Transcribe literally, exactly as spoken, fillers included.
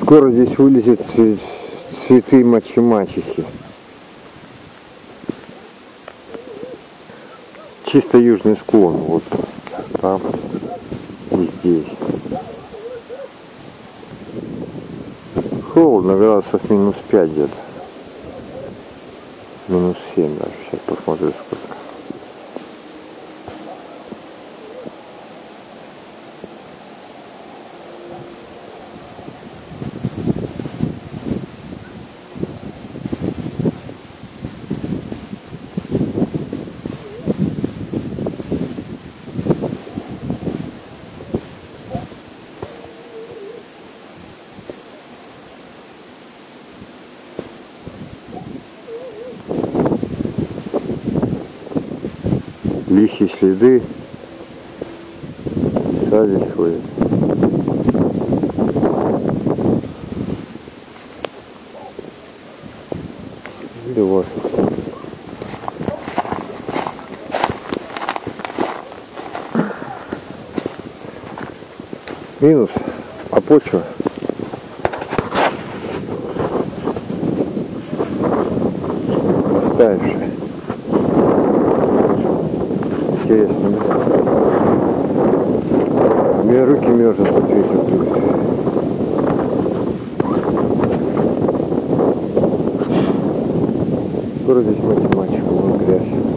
Скоро здесь вылезет цветы мачи-мачехи. Чисто южный склон, вот там и здесь. Холодно, градусов минус пять где-то. Минус семь даже. Сейчас посмотрю сколько. Лисьи следы, лиса здесь ходит. И вот. Минус, а почва оставившая. Интересно. У меня руки мерзнут от ветра тут. Скоро здесь математика, вон грязь.